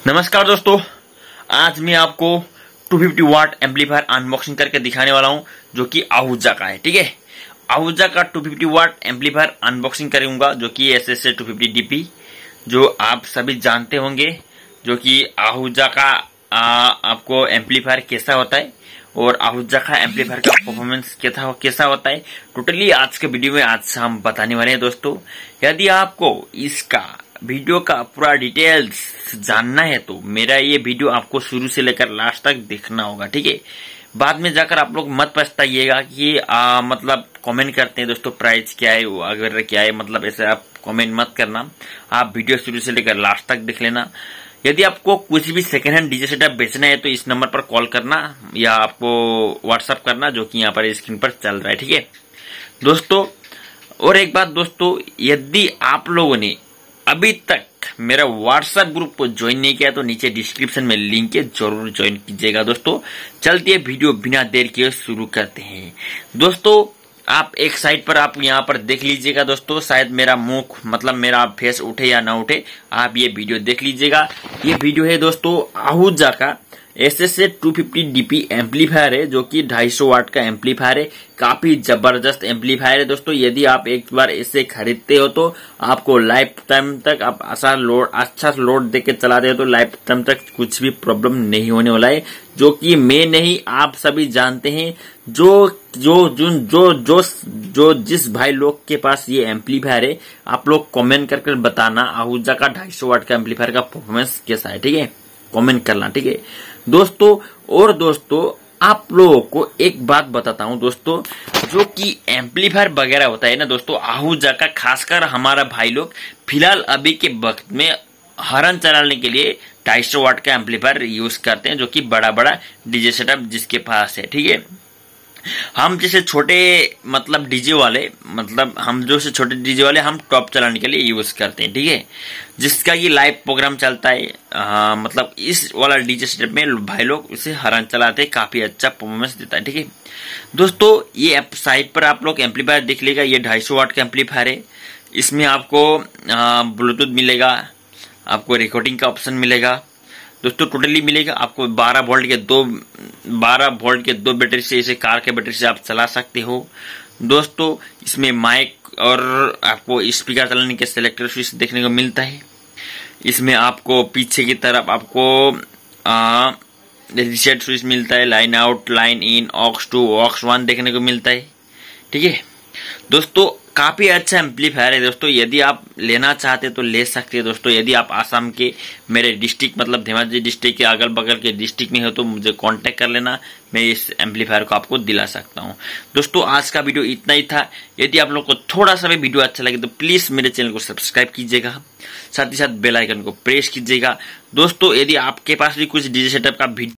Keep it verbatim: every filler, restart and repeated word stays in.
नमस्कार दोस्तों, आज मैं आपको दो सौ पचास वाट एम्पलीफायर अनबॉक्सिंग करके दिखाने वाला हूं जो कि आहूजा का है। ठीक है, आहूजा का दो सौ पचास वाट एम्पलीफायर अनबॉक्सिंग करूंगा जो कि एस एस ए दो सौ पचास डी पी जो आप सभी जानते होंगे, जो कि आहूजा का आ, आपको एम्पलीफायर कैसा होता है और आहूजा का एम्पलीफायर का परफॉर्मेंस कैसा कैसा होता है, टोटली आज के वीडियो में आज हम बताने वाले हैं। दोस्तों, यदि आपको इसका वीडियो का पूरा डिटेल्स जानना है तो मेरा ये वीडियो आपको शुरू से लेकर लास्ट तक देखना होगा। ठीक है, बाद में जाकर आप लोग मत पछताइएगा कि आ, मतलब कमेंट करते हैं दोस्तों प्राइस क्या है अगर क्या है, मतलब ऐसे आप कमेंट मत करना। आप वीडियो शुरू से लेकर लास्ट तक देख लेना। यदि आपको कुछ भी सेकेंड हैंड डीजे सेटअप बेचना है तो इस नंबर पर कॉल करना या आपको व्हाट्सएप करना जो कि यहाँ पर स्क्रीन पर चल रहा है। ठीक है दोस्तों, और एक बात दोस्तों, यदि आप लोगों ने अभी तक मेरा व्हाट्सएप ग्रुप को ज्वाइन नहीं किया तो नीचे डिस्क्रिप्शन में लिंक है, जरूर ज्वाइन कीजिएगा। दोस्तों चलते हैं वीडियो बिना देर किए शुरू करते हैं। दोस्तों आप एक साइड पर आप यहाँ पर देख लीजिएगा दोस्तों, शायद मेरा मुख मतलब मेरा फेस उठे या ना उठे, आप ये वीडियो देख लीजिएगा। ये वीडियो है दोस्तों आहूजा का एस एस ए दो सौ पचास डी पी एम्पलीफायर है जो कि दो सौ पचास वाट का एम्पलीफायर है। काफी जबरदस्त एम्पलीफायर है दोस्तों। यदि आप एक बार इसे खरीदते हो तो आपको लाइफ टाइम तक आप अच्छा लोड अच्छा लोड देके चलाते हो तो लाइफ टाइम तक कुछ भी प्रॉब्लम नहीं होने वाला है, जो कि मैं नहीं आप सभी जानते हैं। जो जो जो जो जो, जो जिस भाई लोग के पास ये एम्पलीफायर है, आप लोग कमेंट करके बताना आहूजा का दो सौ वाट का एम्पलीफायर का परफॉर्मेंस कैसा है। ठीक है, कमेंट करना। ठीक है दोस्तों, और दोस्तों आप लोगों को एक बात बताता हूं दोस्तों, जो कि एम्पलीफायर वगैरह होता है ना दोस्तों आहूजा का, खासकर हमारा भाई लोग फिलहाल अभी के वक्त में हॉर्न चलाने के लिए दो सौ वाट का एम्पलीफायर यूज करते हैं, जो कि बड़ा बड़ा डीजे सेटअप जिसके पास है। ठीक है, हम जैसे छोटे मतलब डीजे वाले मतलब हम जो से छोटे डीजे वाले हम टॉप चलाने के लिए यूज करते हैं। ठीक है, जिसका ये लाइव प्रोग्राम चलता है, आ, मतलब इस वाला डीजे सेटअप में भाई लोग इसे हॉर्न चलाते हैं, काफी अच्छा परफॉर्मेंस देता है। ठीक है दोस्तों, ये साइड पर आप लोग एम्पलीफायर देख लेगा, ये दो सौ वाट का एम्पलीफायर है। इसमें आपको ब्लूटूथ मिलेगा, आपको रिकॉर्डिंग का ऑप्शन मिलेगा दोस्तों, टोटली मिलेगा आपको बारह वोल्ट के दो बारह वोल्ट के दो बैटरी से, इसे कार के बैटरी से आप चला सकते हो। दोस्तों इसमें माइक और आपको स्पीकर चलाने के सेलेक्टर स्विच देखने को मिलता है। इसमें आपको पीछे की तरफ आपको रिसेट स्विच मिलता है, line out, line in, aux two, aux one देखने को मिलता है। ठीक है दोस्तों, काफी अच्छा एम्पलीफायर है दोस्तों। यदि आप लेना चाहते तो ले सकते हैं दोस्तों। यदि आप आसाम के मेरे डिस्ट्रिक्ट मतलब धेमाजी डिस्ट्रिक्ट के अगल बगल के डिस्ट्रिक्ट में हो तो मुझे कांटेक्ट कर लेना, मैं इस एम्पलीफायर को आपको दिला सकता हूं। दोस्तों आज का वीडियो इतना ही था। यदि आप लोग को थोड़ा सा भी वीडियो अच्छा लगे तो प्लीज मेरे चैनल को सब्सक्राइब कीजिएगा, साथ ही साथ बेल आइकन को प्रेस कीजिएगा। दोस्तों यदि आपके पास भी कुछ डीजे सेटअप का